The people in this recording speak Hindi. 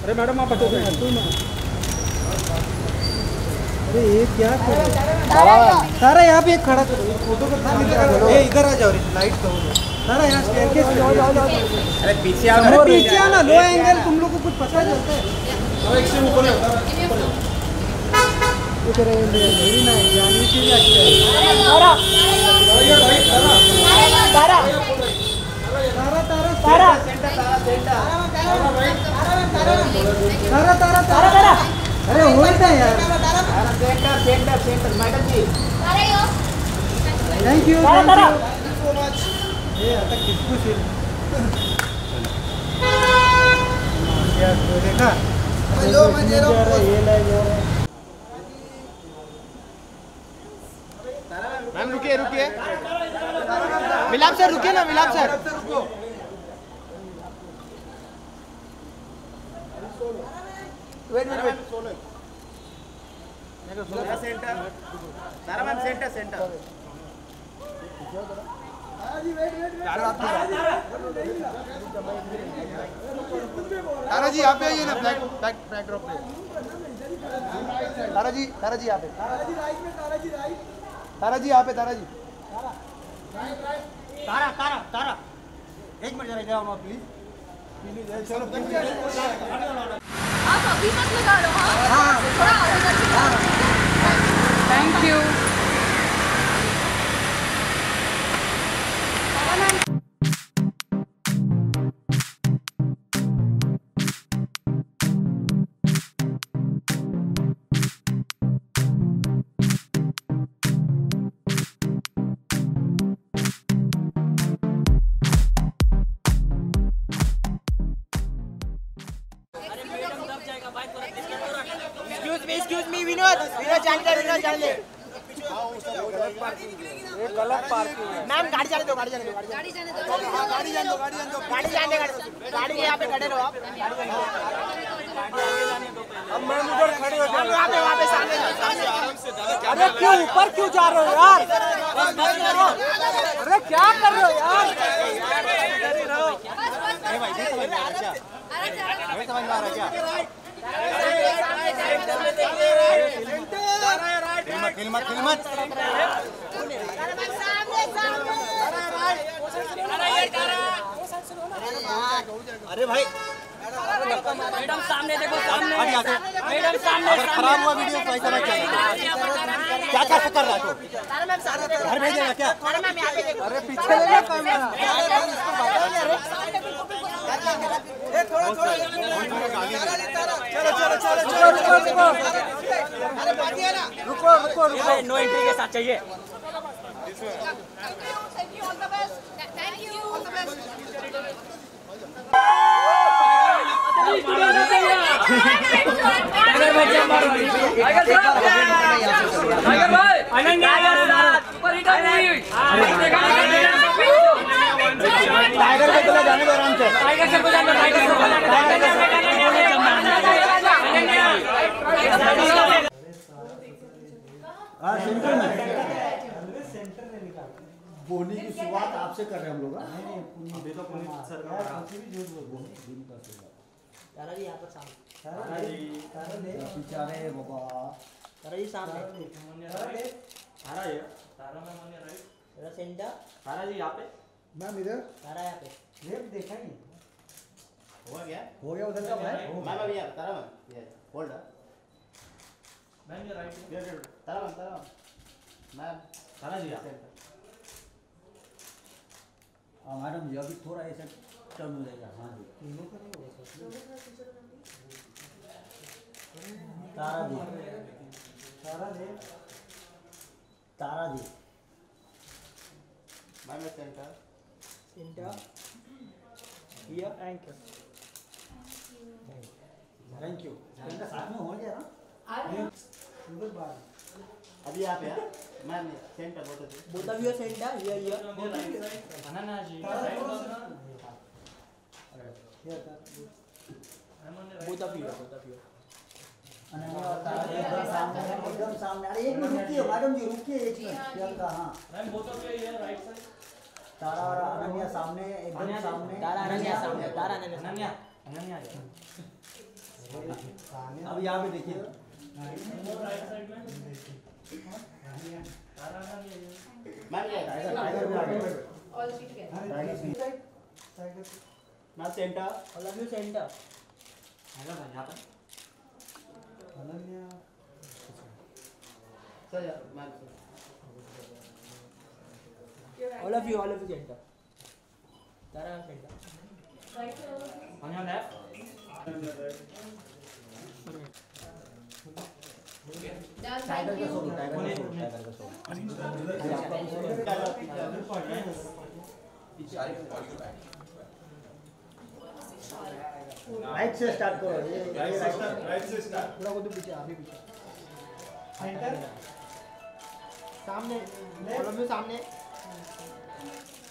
अरे मैडम आप बचो अरे ये क्या कर तारा यहाँ पे खड़ा करो फोटो का इधर आ जाओ रे लाइट दो तारा यहाँ स्टेयरकेस अरे पीछे आना लो एंगल तुम लोग को कुछ पता चलता है एक से ऊपर इधर मेरी ना जानी चाहिए अच्छा तारा तारा तारा तारा तारा तारा तारा तारा अरे होता है यार centre madam ji thank you so much ये आता किसको से यार देखा हेलो मैं दे रहा हूं ये ले जो मैम रुकिए रुकिए मिलाप सर रुकिए ना Milap sir wait centre Tara ma'am centre Tara ji यहाँ पे आइए ना बैक ड्रॉप पे तारा जी यहाँ पे तारा जी यहाँ पे तारा एक मिनट जरा इधर आओ प्लीज चलो आप अभी मत लगा लो हाँ थोड़ा आगे करके thank you Excuse me, Vinod जाने दे ये गलत पार्किंग है मैम गाड़ी जाने दो गाड़ी यहाँ पे खड़े रहो आप अब मैम उधर खड़े हो जाओ वहाँ पे सामने अरे क्यों ऊपर क्यों जा रहे हो यार अरे क्या कर रहे हो यार समझ में आ रहा है क्या खिलमत अरे भाई मैडम सामने देखो सामने मैडम सामने खराब हुआ वीडियो कैसा क्या कर रहा है घर भेजेगा क्या अरे पीछे ले कैमरा रुको नो एंट्री के साथ चाहिए टाइगर को तो जाने दो आराम से टाइगर को जाने बोनी की शुरुआत आपसे कर रहे हैं हम लोग अभी तो पुनीत सर तारा जी यहाँ पर सामने बेचारे बाबा तारा जी सामने Tara ma'am right centre Tara ji यहाँ पे मैम इधर तारा यहाँ पे लेफ्ट देखा नहीं हो गया उधर का मैम अभी यार तारा मैम ये होल्ड मैम ये राइट तारा मैम तारा जी यहाँ हाँ मैडम जी अभी थोड़ा ऐसा टर्न हो जाएगा हाँ जी तीनों का नहीं होगा Tara ji ma'am centre here thank you साथ में हो गया ना उधर बाहर अभी आप यार ma'am centre both of you centre here Ananya ji both of you Ananya एकदम सामने अरे एक मिनट रुकिए मैडम जी रुकिए एक मिनट क्या हां ma'am both of you here right side Tara और अनन्या सामने एकदम सामने तारा अनन्या सामने तारा अनन्या अब यहाँ पे देखिए All three together. ना centre all of you centre आएगा भाई यहाँ पे sir all of you centre Tara centre Right to all of you. on your left Done. Tiger Thank का you. शो टाइगर का शो राइट से स्टार्ट करो ये राइट से स्टार्ट पूरा को तो पीछे अभी पीछे सेंटर सामने ऑल ऑफ यू सामने